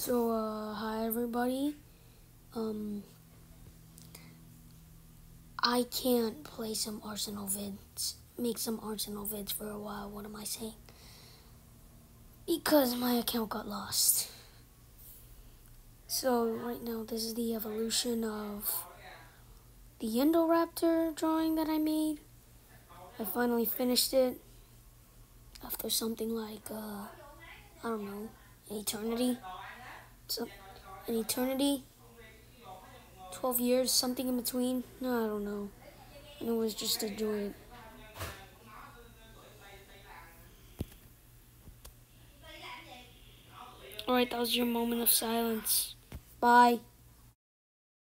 Hi everybody. I can't play some Arsenal vids, make some Arsenal vids for a while. What am I saying? Because my account got lost. So right now, this is the evolution of the Indoraptor drawing that I made. I finally finished it after something like, I don't know, an eternity. An eternity. 12 years, something in between. No, I don't know. And it was just a joy. Alright, that was your moment of silence. Bye.